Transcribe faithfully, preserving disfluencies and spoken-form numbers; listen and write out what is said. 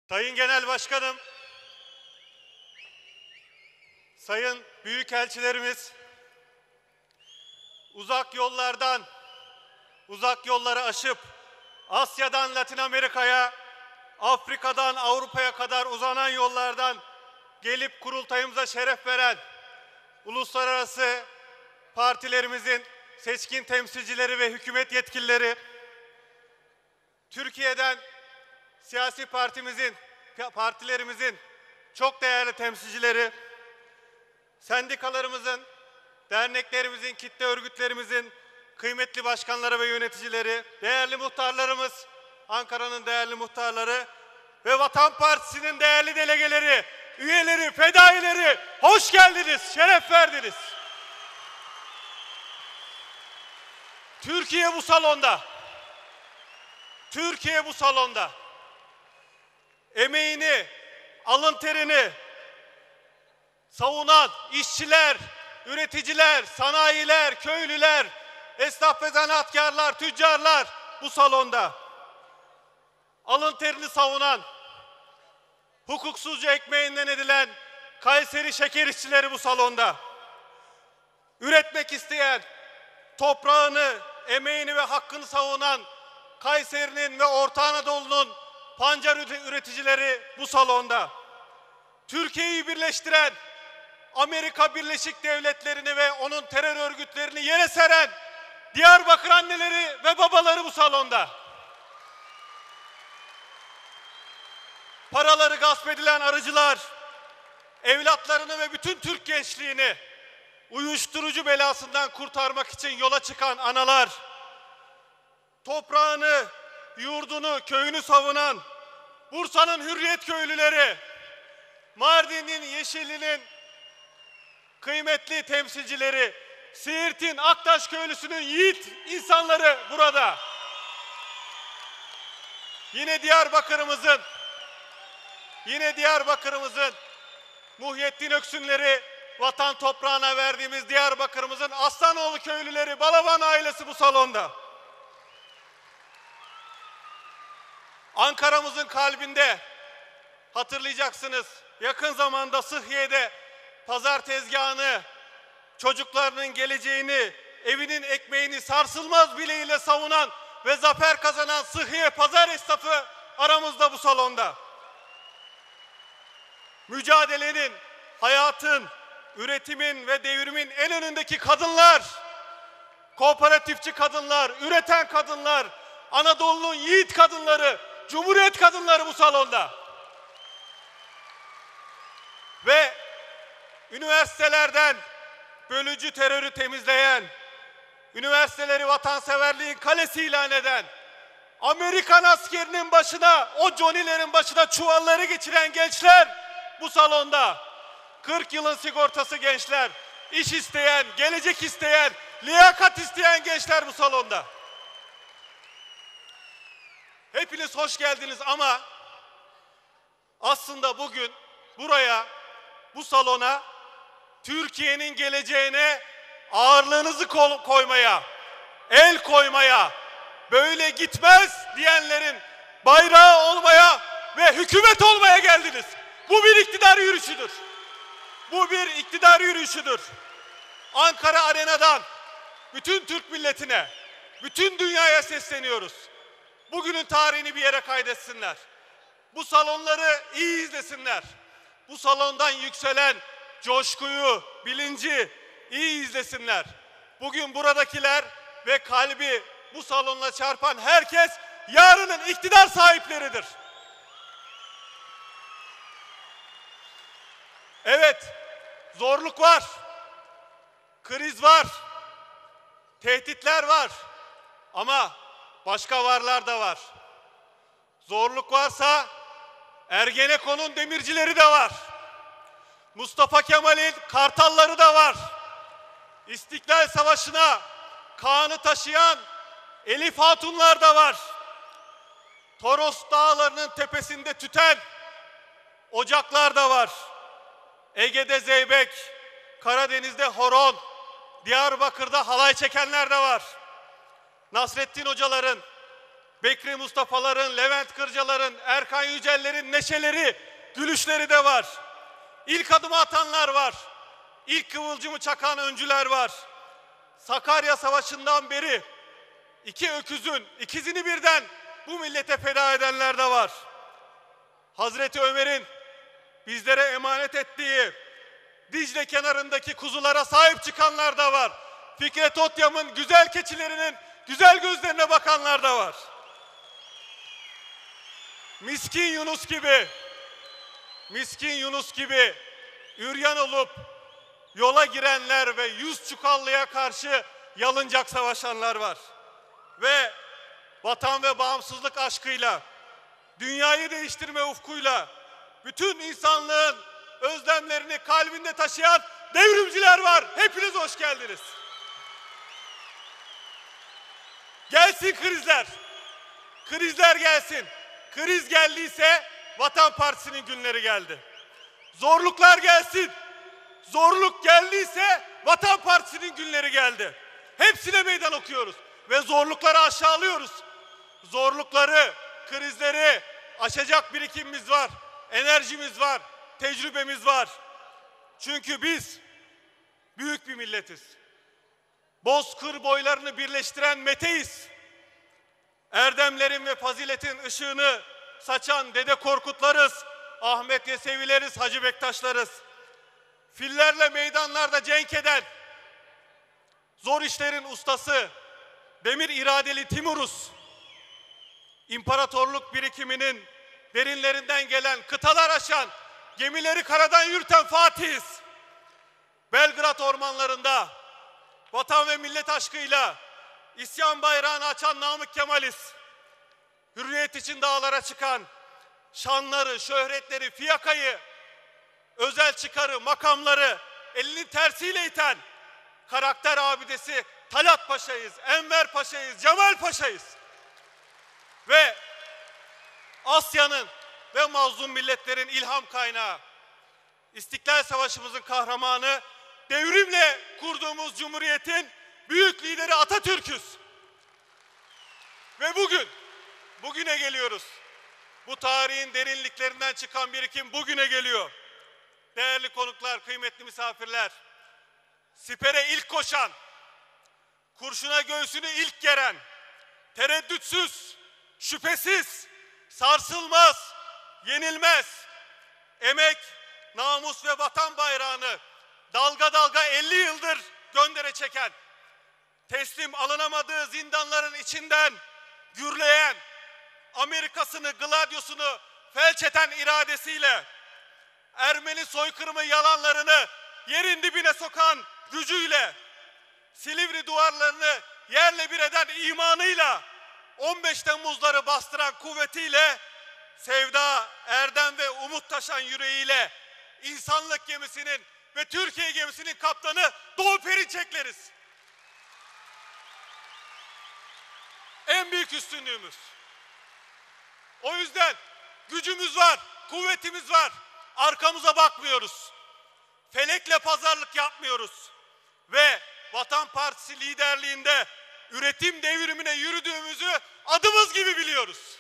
Sayın Genel Başkanım, sayın büyükelçilerimiz, uzak yollardan, uzak yolları aşıp Asya'dan Latin Amerika'ya, Afrika'dan Avrupa'ya kadar uzanan yollardan gelip kurultayımıza şeref veren uluslararası partilerimizin seçkin temsilcileri ve hükümet yetkilileri, Türkiye'den siyasi partimizin, partilerimizin çok değerli temsilcileri, sendikalarımızın, derneklerimizin, kitle örgütlerimizin kıymetli başkanları ve yöneticileri, değerli muhtarlarımız, Ankara'nın değerli muhtarları ve Vatan Partisi'nin değerli delegeleri, üyeleri, fedaileri, hoş geldiniz, şeref verdiniz. Türkiye bu salonda, Türkiye bu salonda emeğini, alın terini savunan işçiler, üreticiler, sanayiler, köylüler, esnaf ve zanaatkarlar, tüccarlar bu salonda. Alın terini savunan, hukuksuzca ekmeğinden edilen Kayseri şeker işçileri bu salonda. Üretmek isteyen, toprağını, emeğini ve hakkını savunan Kayseri'nin ve Orta Anadolu'nun pancar üreticileri bu salonda. Türkiye'yi birleştiren, Amerika Birleşik Devletleri'ni ve onun terör örgütlerini yere seren Diyarbakır anneleri ve babaları bu salonda. Paraları gasp edilen arıcılar, evlatlarını ve bütün Türk gençliğini uyuşturucu belasından kurtarmak için yola çıkan analar, toprağını, yurdunu, köyünü savunan Bursa'nın Hürriyet köylüleri, Mardin'in, Yeşilli'nin kıymetli temsilcileri, Siirt'in Aktaş köylüsünün yiğit insanları burada. Yine Diyarbakır'ımızın, yine Diyarbakır'ımızın Muhyiddin Öksünleri, vatan toprağına verdiğimiz Diyarbakır'ımızın Aslanoğlu köylüleri, Balaban ailesi bu salonda. Ankara'mızın kalbinde hatırlayacaksınız, yakın zamanda Sıhhiye'de pazar tezgahını, çocuklarının geleceğini, evinin ekmeğini sarsılmaz bileğiyle savunan ve zafer kazanan Sıhhiye pazar esnafı aramızda bu salonda. Mücadelenin, hayatın, üretimin ve devrimin en önündeki kadınlar, kooperatifçi kadınlar, üreten kadınlar, Anadolu'nun yiğit kadınları, Cumhuriyet kadınları bu salonda. Ve üniversitelerden bölücü terörü temizleyen, üniversiteleri vatanseverliğin kalesi ilan eden, Amerikan askerinin başına, o Johnny'lerin başına çuvalları geçiren gençler bu salonda. kırk yılın sigortası gençler, iş isteyen, gelecek isteyen, liyakat isteyen gençler bu salonda. Hepiniz hoş geldiniz ama aslında bugün buraya, bu salona Türkiye'nin geleceğine ağırlığınızı koymaya, el koymaya, böyle gitmez diyenlerin bayrağı olmaya ve hükümet olmaya geldiniz. Bu bir iktidar yürüyüşüdür. Bu bir iktidar yürüyüşüdür. Ankara Arena'dan bütün Türk milletine, bütün dünyaya sesleniyoruz. Bugünün tarihini bir yere kaydetsinler. Bu salonları iyi izlesinler. Bu salondan yükselen coşkuyu, bilinci iyi izlesinler. Bugün buradakiler ve kalbi bu salonla çarpan herkes yarının iktidar sahipleridir. Evet, zorluk var, kriz var, tehditler var ama başka varlar da var. Zorluk varsa Ergenekon'un demircileri de var. Mustafa Kemal'in kartalları da var. İstiklal Savaşı'na kanı taşıyan Elif Hatunlar da var. Toros dağlarının tepesinde tüten ocaklar da var. Ege'de zeybek, Karadeniz'de horon, Diyarbakır'da halay çekenler de var. Nasrettin hocaların, Bekri Mustafa'ların, Levent Kırcaların, Erkan Yücel'lerin neşeleri, gülüşleri de var. İlk adımı atanlar var. İlk kıvılcımı çakan öncüler var. Sakarya Savaşı'ndan beri iki öküzün ikizini birden bu millete feda edenler de var. Hazreti Ömer'in bizlere emanet ettiği Dicle kenarındaki kuzulara sahip çıkanlar da var. Fikret Otyam'ın güzel keçilerinin güzel gözlerine bakanlar da var. Miskin Yunus gibi, miskin Yunus gibi üryan olup yola girenler ve yüz çukallıya karşı yalıncak savaşanlar var. Ve vatan ve bağımsızlık aşkıyla, dünyayı değiştirme ufkuyla bütün insanlığın özlemlerini kalbinde taşıyan devrimciler var. Hepiniz hoş geldiniz. Gelsin krizler. Krizler gelsin. Kriz geldiyse Vatan Partisi'nin günleri geldi. Zorluklar gelsin. Zorluk geldiyse Vatan Partisi'nin günleri geldi. Hepsine meydan okuyoruz ve zorlukları aşağılıyoruz. Zorlukları, krizleri aşacak birikimimiz var, enerjimiz var, tecrübemiz var. Çünkü biz büyük bir milletiz. Bozkır boylarını birleştiren Mete'iz. Erdemlerin ve faziletin ışığını saçan Dede Korkutlarız, Ahmet Yesevileriz, Hacı Bektaşlarız. Fillerle meydanlarda cenk eden, zor işlerin ustası, demir iradeli Timuruz. İmparatorluk birikiminin derinlerinden gelen, kıtalar aşan, gemileri karadan yürüten Fatih'iz. Belgrad ormanlarında vatan ve millet aşkıyla isyan bayrağını açan Namık Kemal'iz. Hürriyet için dağlara çıkan, şanları, şöhretleri, fiyakayı, özel çıkarı, makamları elinin tersiyle iten karakter abidesi Talat Paşa'yız, Enver Paşa'yız, Cemal Paşa'yız. Ve Asya'nın ve mazlum milletlerin ilham kaynağı, İstiklal Savaşımızın kahramanı, devrimle kurduğumuz Cumhuriyet'in büyük lideri Atatürk'üz. Ve bugün, bugüne geliyoruz. Bu tarihin derinliklerinden çıkan birikim bugüne geliyor. Değerli konuklar, kıymetli misafirler, sipere ilk koşan, kurşuna göğsünü ilk geren, tereddütsüz, şüphesiz, sarsılmaz, yenilmez, emek, namus ve vatan bayrağını dalga dalga elli yıldır göndere çeken, teslim alınamadığı zindanların içinden gürleyen, Amerika'sını, Gladyos'unu felç eden iradesiyle, Ermeni soykırımı yalanlarını yerin dibine sokan gücüyle, Silivri duvarlarını yerle bir eden imanıyla, on beş Temmuzları bastıran kuvvetiyle, sevda, erdem ve umut taşan yüreğiyle insanlık gemisinin ve Türkiye gemisinin kaptanı Doğu Perinçekleriz. En büyük üstünlüğümüz. O yüzden gücümüz var, kuvvetimiz var. Arkamıza bakmıyoruz. Felekle pazarlık yapmıyoruz. Ve Vatan Partisi liderliğinde üretim devrimine yürüdüğümüzü adımız gibi biliyoruz.